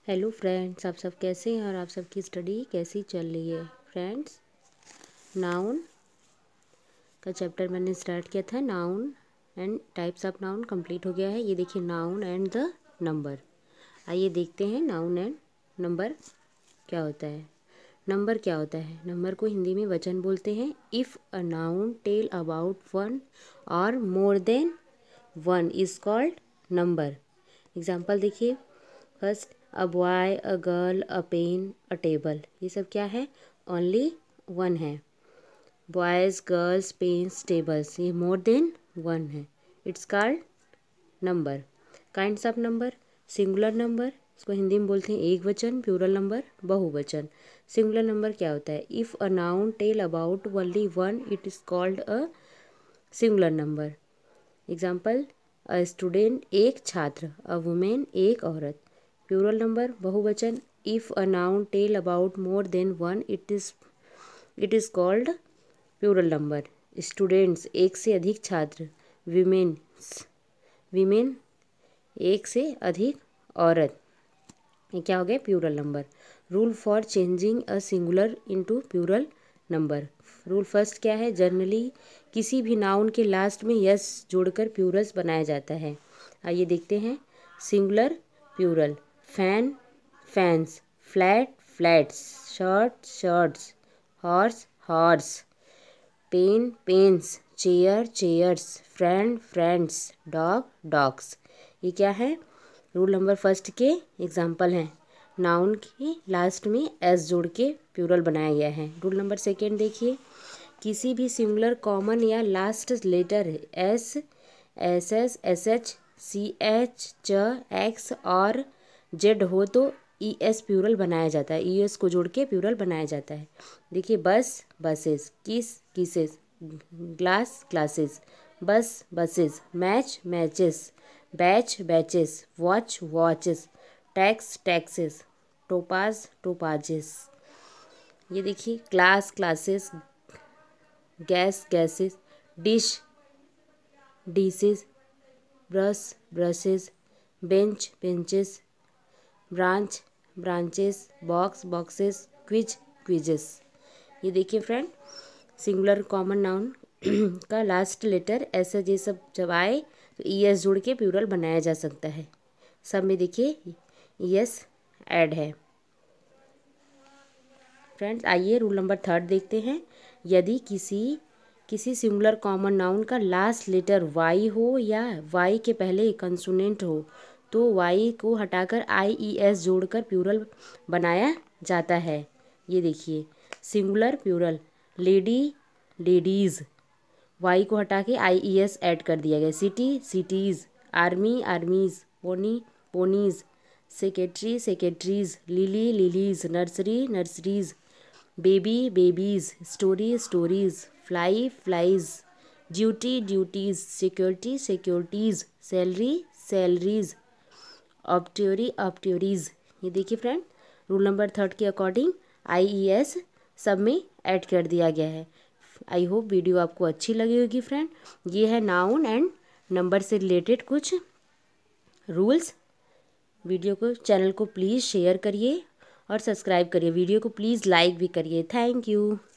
Hello friends, आप सब कैसे हैं और आप सबकी स्टडी कैसी चल रही है। फ्रेंड्स, नाउन का चैप्टर मैंने स्टार्ट किया था। Noun and types of noun complete हो गया है। ये देखिए, नाउन एंड द नंबर। आइए देखते हैं नाउन एंड नंबर क्या होता है। नंबर क्या होता है? नंबर को हिंदी में वचन बोलते हैं। If a noun tell about one or more than one is called number. Example देखिए। First, a boy, a girl, a pen, a table. ये सब क्या है? ओनली वन है। बॉयज़, गर्ल्स, पेन्स, टेबल्स, ये मोर देन वन है। It's called number. Kinds of number. Singular number, इसको हिंदी में बोलते हैं एक वचन। प्लूरल नंबर, बहुवचन। सिंगुलर नंबर क्या होता है? If a noun tell about only one it is called a singular number. Example, a student, एक छात्र। अ वुमेन, एक औरत। प्लूरल नंबर, बहुवचन। If a noun tell about more than one it is called plural number. Students, एक से अधिक छात्र। Women, एक से अधिक औरत। ये क्या हो गया? Plural number. Rule for changing a singular into plural number. Rule first क्या है? जनरली किसी भी नाउन के लास्ट में यस जोड़कर प्लूरल्स बनाया जाता है। आइए देखते हैं। Singular, plural. Fan, fans. Flat, flats. Shirt, shirts. Horse, horse. Pen, pens. Chair, chairs. Friend, friends. Dog, dogs. ये क्या है? रूल नंबर फर्स्ट के एग्जाम्पल हैं। नाउन के लास्ट में एस जोड़ के प्लूरल बनाया गया है। रूल नंबर सेकेंड देखिए। किसी भी सिंगुलर, कॉमन या last letter S, S S, S H, C H, च, एक्स और जेड हो तो ई एस प्लूरल बनाया जाता है। ई एस को जोड़ के प्लूरल बनाया जाता है। देखिए, bus, buses. Kiss, kisses. Glass, glasses. Bus, buses. Match, matches. Batch, batches. Watch, watches. Tax, taxes. Topaz, topazes. ये देखिए, class, classes. Gas, gases. Dish, dishes. Brush, brushes. Bench, benches. Branch, branches. Box, boxes. Quiz, quizzes. ये देखिए friend, singular common noun का last letter ऐसा ये सब जब आए तो ई एस जोड़ के प्लूरल बनाया जा सकता है। सब में देखिए ई एस ऐड है। फ्रेंड्स, आइए रूल नंबर थर्ड देखते हैं। यदि किसी सिंगुलर कॉमन नाउन का लास्ट लेटर वाई हो या वाई के पहले कंसोनेंट हो तो वाई को हटाकर आई ई एस जोड़कर प्लूरल बनाया जाता है। ये देखिए, singular, plural. Lady, ladies. Y को हटा के आई ई एस ऐड कर दिया गया। City, cities. Army, armies. Pony, ponies. Secretary, secretaries. Lily, lilies. Nursery, nurseries. Baby, babies. Story, stories. Fly, flies. Duty, duties. Security, securities. Salary, salaries. Obituary, obituaries. ये देखिए friend, rule number third के according I E S सब में add कर दिया गया है। I hope video आपको अच्छी लगी होगी फ्रेंड। ये है नाउन एंड नंबर से रिलेटेड कुछ रूल्स। वीडियो को, चैनल को प्लीज़ शेयर करिए और सब्सक्राइब करिए। वीडियो को प्लीज़ लाइक भी करिए। Thank you.